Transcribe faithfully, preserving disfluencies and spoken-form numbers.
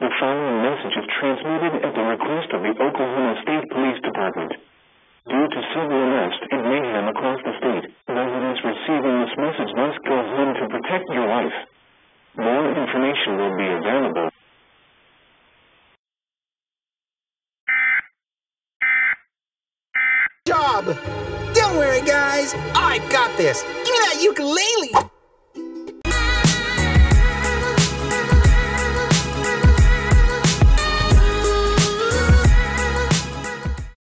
The following message is transmitted at the request of the Oklahoma State Police Department. Due to civil unrest and mayhem across the state, residents receiving this message must go home to protect your life. More information will be available. Job! Don't worry, guys. I got this. Give me that ukulele.